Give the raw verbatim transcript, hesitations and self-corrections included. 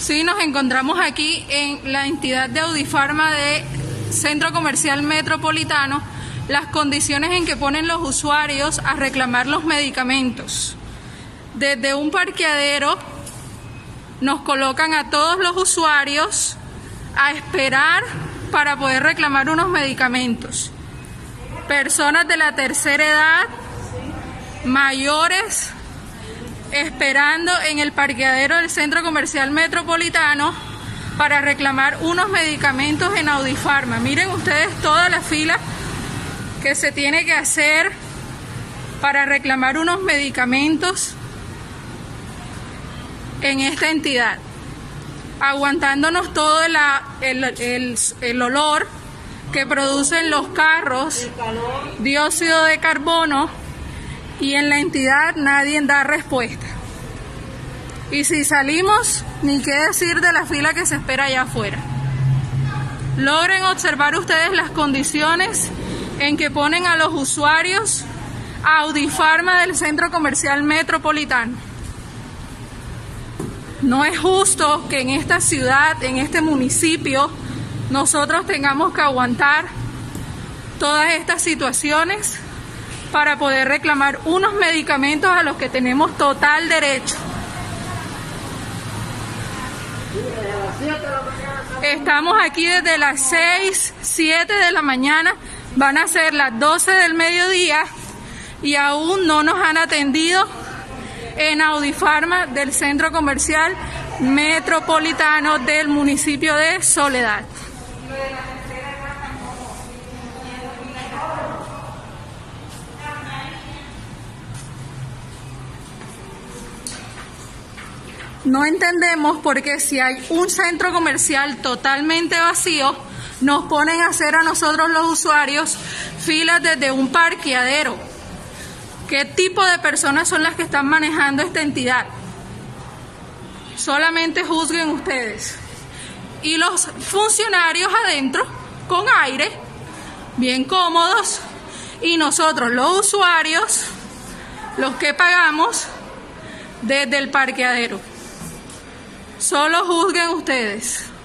Sí, nos encontramos aquí en la entidad de Audifarma de Centro Comercial Metropolitano, las condiciones en que ponen los usuarios a reclamar los medicamentos. Desde un parqueadero nos colocan a todos los usuarios a esperar para poder reclamar unos medicamentos. Personas de la tercera edad, mayores, esperando en el parqueadero del Centro Comercial Metropolitano para reclamar unos medicamentos en Audifarma. Miren ustedes toda la fila que se tiene que hacer para reclamar unos medicamentos en esta entidad, aguantándonos todo el, el, el, el olor que producen los carros, dióxido de carbono, y en la entidad nadie da respuesta. Y si salimos, ni qué decir de la fila que se espera allá afuera. Logren observar ustedes las condiciones en que ponen a los usuarios a Audifarma del Centro Comercial Metropolitano. No es justo que en esta ciudad, en este municipio, nosotros tengamos que aguantar todas estas situaciones para poder reclamar unos medicamentos a los que tenemos total derecho. Estamos aquí desde las seis, siete de la mañana, van a ser las doce del mediodía y aún no nos han atendido en Audifarma del Centro Comercial Metropolitano del municipio de Soledad. No entendemos por qué si hay un centro comercial totalmente vacío, nos ponen a hacer a nosotros los usuarios filas desde un parqueadero. ¿Qué tipo de personas son las que están manejando esta entidad? Solamente juzguen ustedes. Y los funcionarios adentro, con aire, bien cómodos, y nosotros los usuarios, los que pagamos desde el parqueadero. Solo juzguen ustedes.